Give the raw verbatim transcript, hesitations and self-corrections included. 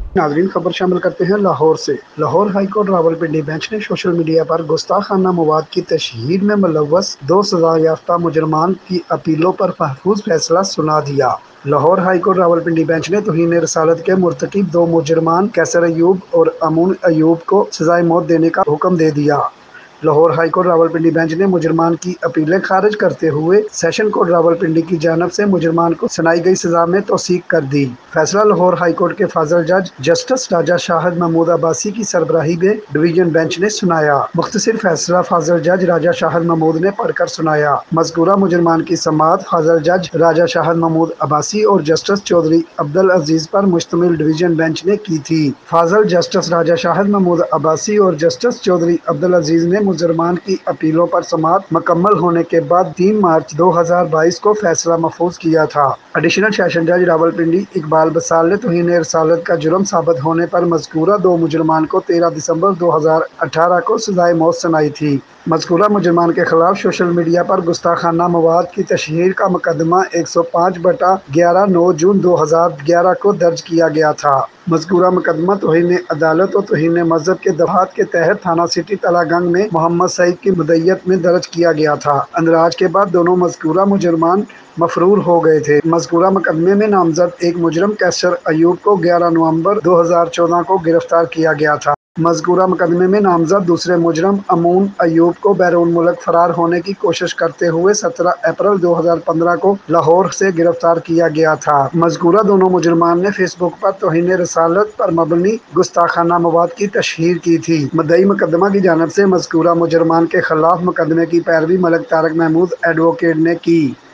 ناظرین خبر شامل کرتے ہیں لاہور سے۔ Lahore high court Rawalpindi bench نے سوشل میڈیا پر گستاخانہ مواد کی تشہیر میں ملوث دو سزا یافتہ مجرمان کی اپیلوں پر محفوظ فیصلہ سنا دیا۔ Lahore high court Rawalpindi bench نے توہین رسالت کے مرتکب دو مجرمان کیسر ایوب اور امون ایوب کو سزائے موت دینے کا حکم دے دیا۔ Lahore high court Rawalpindi bench نے مجرمان کی اپیلیں خارج کرتے ہوئے سیشن کورٹ راولپنڈی کی جانب سے مجرمان کو سنائی گئی سزا میں توثیق کر دی۔ فیصلہ لاہور ہائی کورٹ کے فاضل جج جسٹس راجہ شاہد محمود عباسی کی سربراہی میں ڈویژن بینچ نے سنایا۔ مختصر فیصلہ فاضل جج راجہ شاہد محمود نے پڑھ کر سنایا۔ مذکورہ مجرمان کی سماعت فاضل جج راجہ شاہد محمود عباسی اور جسٹس چودھری عبدالعزیز پر مشتمل ڈویژن بینچ نے کی تھی۔ فاضل جسٹس راجہ شاہد محمود عباسی اور جسٹس چودھری عبدالعزیز نے مجرمان کی اپیلوں پر سماعت مکمل ہونے کے بعد تین مارچ دو ہزار بائیس کو فیصلہ محفوظ کیا تھا۔ ایڈیشنل سیشن جج راولپنڈی اقبال بسال نے توہین رسالت کا جرم ثابت ہونے پر مذکورہ دو مجرمان کو تیرہ دسمبر دو ہزار اٹھارہ کو سزائے موت سنائی تھی۔ مذکورہ مجرمان کے خلاف سوشل میڈیا پر گستاخانہ مواد کی تشہیر کا مقدمہ ایک سو پانچ بٹا گیارہ نو جون دو ہزار گیارہ کو درج کیا گیا تھا۔ مذکورہ مقدمہ توہین عدالت اور توہین مذہب کے دفعات کے تحت تھانہ سٹی تلہ گنگ میں محمد سعید کی مدعیت میں درج کیا گیا تھا۔ اندراج کے بعد دونوں مذکورہ مجرمان مفرور ہو گئے تھے۔ مذکورہ مقدمے میں نامزد ایک مجرم کیسر ایوب کو گیارہ نومبر دو ہزار چودہ کو گرفتار کیا گیا تھا۔ مذکورہ مقدمے میں نامزد دوسرے مجرم امون ایوب کو بیرون ملک فرار ہونے کی کوشش کرتے ہوئے سترہ اپریل دو ہزار پندرہ کو لاہور سے گرفتار کیا گیا تھا۔ مذکورہ دونوں مجرمان نے فیس بک پر توہین رسالت پر مبنی گستاخانہ مواد کی تشہیر کی تھی۔ مدعی مقدمہ کی جانب سے مذکورہ مجرمان کے خلاف مقدمے کی پیروی ملک طارق محمود ایڈوکیٹ نے کی۔